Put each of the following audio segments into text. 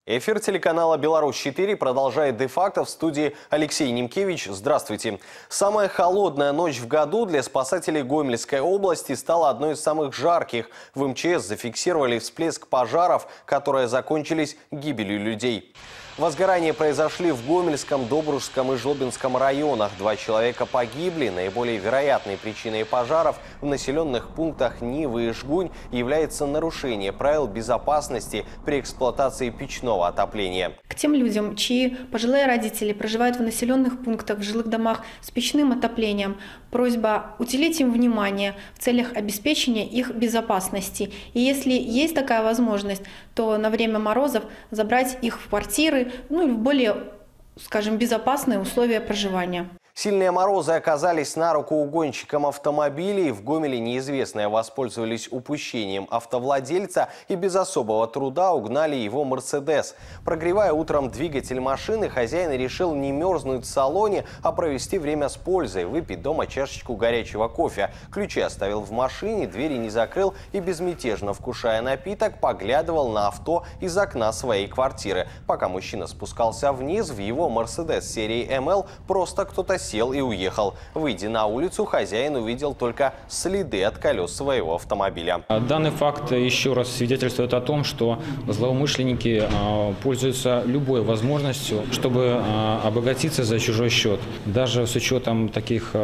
Эфир телеканала «Беларусь-4» продолжает де-факто. В студии Алексей Немкевич. Здравствуйте. Самая холодная ночь в году для спасателей Гомельской области стала одной из самых жарких. В МЧС зафиксировали всплеск пожаров, которые закончились гибелью людей. Возгорания произошли в Гомельском, Добружском и Жлобинском районах. 2 человека погибли. Наиболее вероятной причиной пожаров в населенных пунктах Нивы и Жгунь является нарушение правил безопасности при эксплуатации печного отопления. К тем людям, чьи пожилые родители проживают в населенных пунктах, в жилых домах с печным отоплением, просьба уделить им внимание в целях обеспечения их безопасности. И если есть такая возможность, то на время морозов забрать их в квартиры, или в более, скажем, безопасные условия проживания. Сильные морозы оказались на руку угонщикам автомобилей. В Гомеле неизвестные воспользовались упущением автовладельца и без особого труда угнали его «Мерседес». Прогревая утром двигатель машины, хозяин решил не мерзнуть в салоне, а провести время с пользой, выпить дома чашечку горячего кофе. Ключи оставил в машине, двери не закрыл и, безмятежно вкушая напиток, поглядывал на авто из окна своей квартиры. Пока мужчина спускался вниз, в его «Мерседес» серии МЛ просто кто-то сел и уехал. Выйдя на улицу, хозяин увидел только следы от колес своего автомобиля. Данный факт еще раз свидетельствует о том, что злоумышленники пользуются любой возможностью, чтобы обогатиться за чужой счет. Даже с учетом таких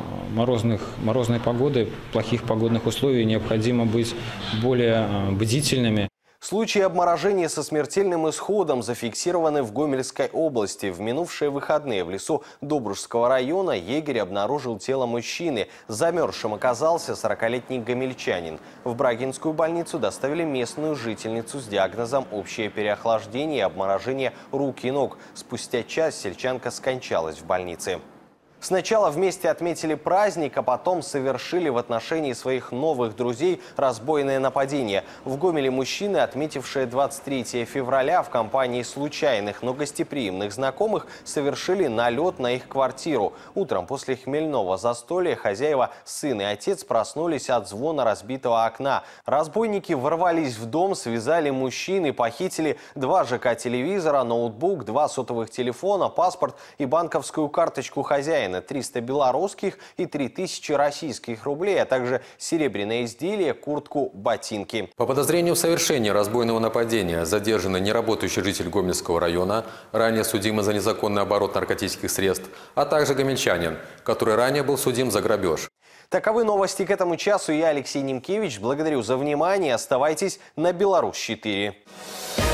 морозной погоды, плохих погодных условий, необходимо быть более бдительными. Случаи обморожения со смертельным исходом зафиксированы в Гомельской области. В минувшие выходные в лесу Добружского района егерь обнаружил тело мужчины. Замерзшим оказался 40-летний гомельчанин. В Брагинскую больницу доставили местную жительницу с диагнозом общее переохлаждение и обморожение рук и ног. Спустя час сельчанка скончалась в больнице. Сначала вместе отметили праздник, а потом совершили в отношении своих новых друзей разбойное нападение. В Гомеле мужчины, отметившие 23 февраля в компании случайных, но гостеприимных знакомых, совершили налет на их квартиру. Утром после хмельного застолья хозяева, сын и отец, проснулись от звона разбитого окна. Разбойники ворвались в дом, связали мужчин и похитили 2 ЖК-телевизора, ноутбук, 2 сотовых телефона, паспорт и банковскую карточку хозяина. 300 белорусских и 3000 российских рублей, а также серебряное изделие, куртку, ботинки. По подозрению в совершении разбойного нападения задержан неработающий житель Гомельского района, ранее судимый за незаконный оборот наркотических средств, а также гомельчанин, который ранее был судим за грабеж. Таковы новости к этому часу. Я Алексей Немкевич. Благодарю за внимание. Оставайтесь на «Беларусь-4».